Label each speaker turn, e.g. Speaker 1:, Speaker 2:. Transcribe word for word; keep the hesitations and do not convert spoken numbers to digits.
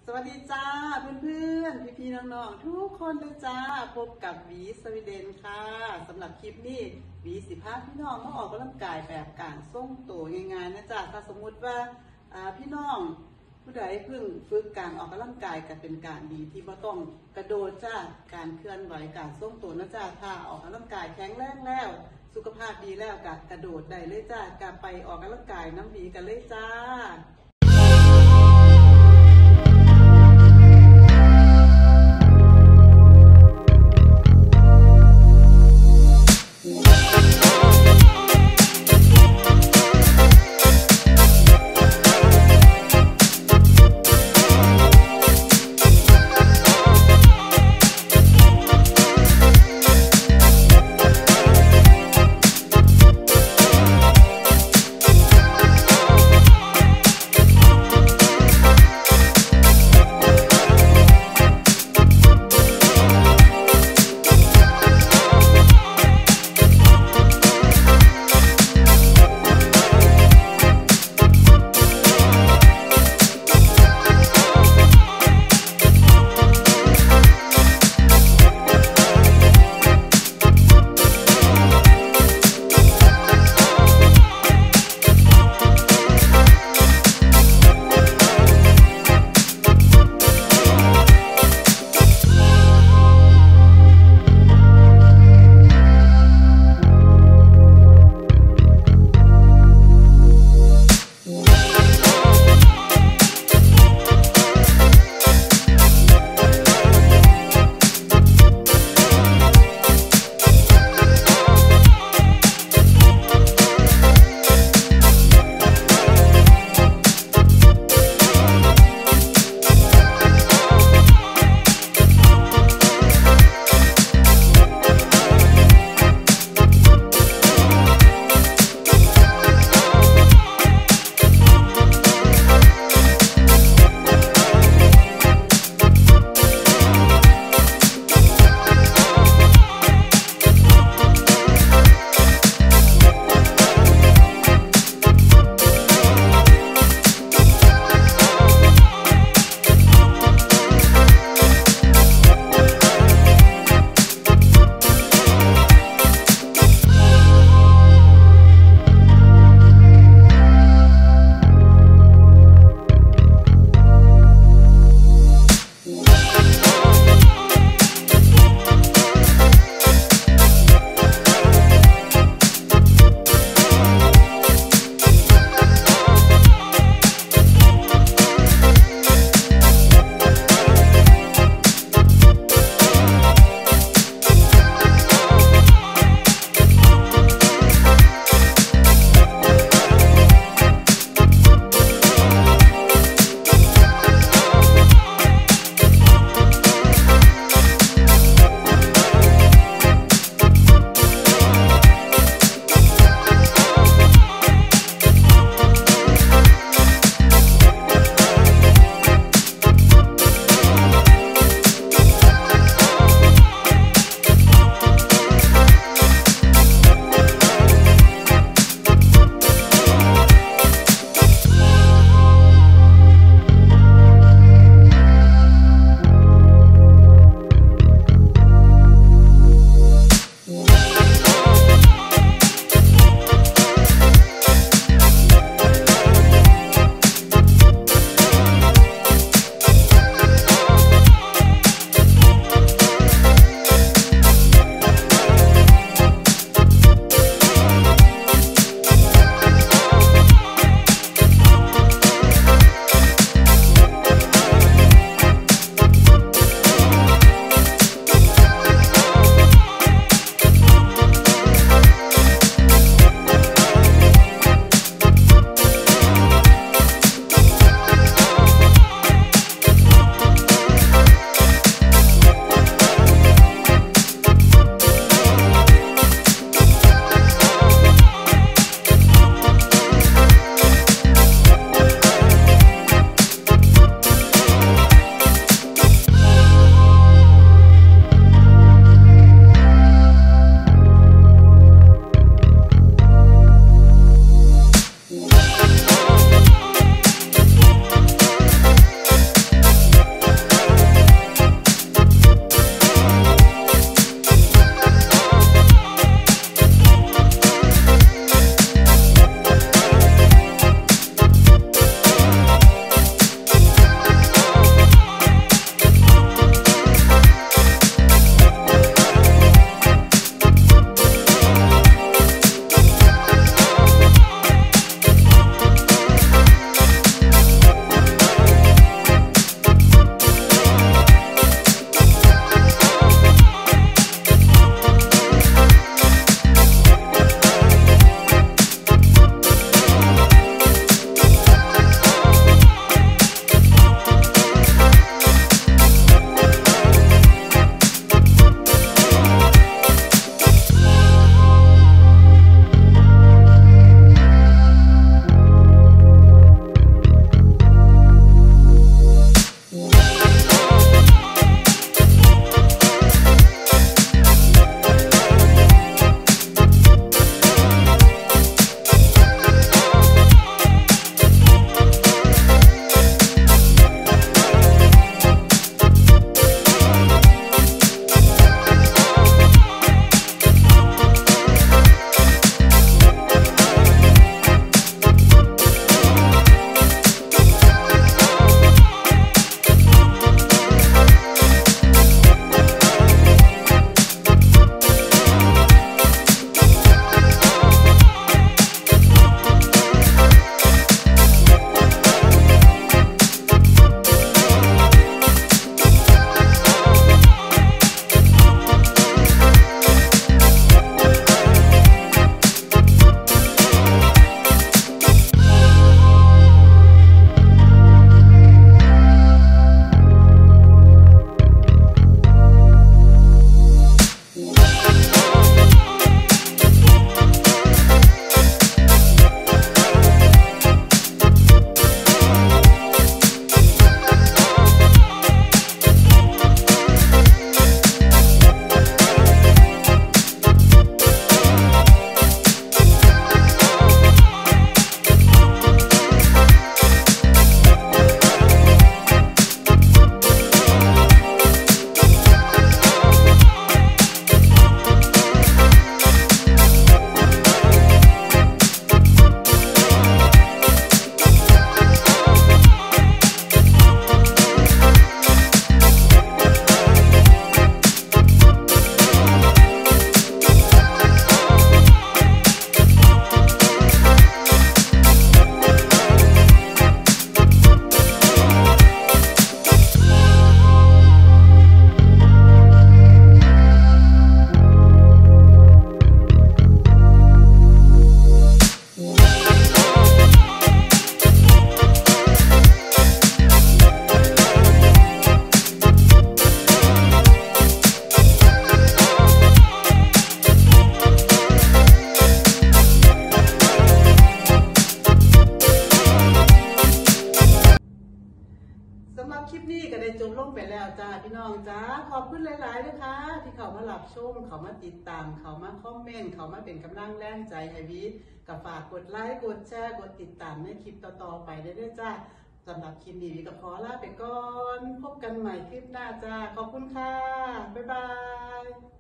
Speaker 1: สวัสดีจ้าเพื่อนๆพี่ๆน้องๆทุกคนเลยจ้าพบกับหวีสวีเดนค่ะสำหรับคลิปนี้หวีสิพาพี่น้องมาออกกำลังกายแบบการส่งตัวง่ายๆนะจ้าถ้าสมมุติว่าพี่น้องผู้ใดเพิ่งฝึกการออกกำลังกายก็เป็นการดีที่ไม่ต้องกระโดดจ้าการเคลื่อนไหวการส่งตัวนะจ้าถ้าออกกำลังกายแข็งแรงแล้วสุขภาพดีแล้วก็กระโดดได้เลยจ้าก็ไปออกกำลังกายน้ำหวีกันเลยจ้าไปแล้วจ้าพี่น้องจ้าขอบคุณหลายๆนะคะที่เขามารับชมเขามาติดตามเขามาคอมเมนต์เขามาเป็นกำลังแรงใจให้วีกับฝากกดไลค์กดแชร์กดติดตามในคลิปต่อๆไปได้ด้วยจ้าสำหรับคลิปนี้วีก็ขอลาไปก่อนพบกันใหม่คลิปหน้าจ้าขอบคุณค่ะบ๊ายบาย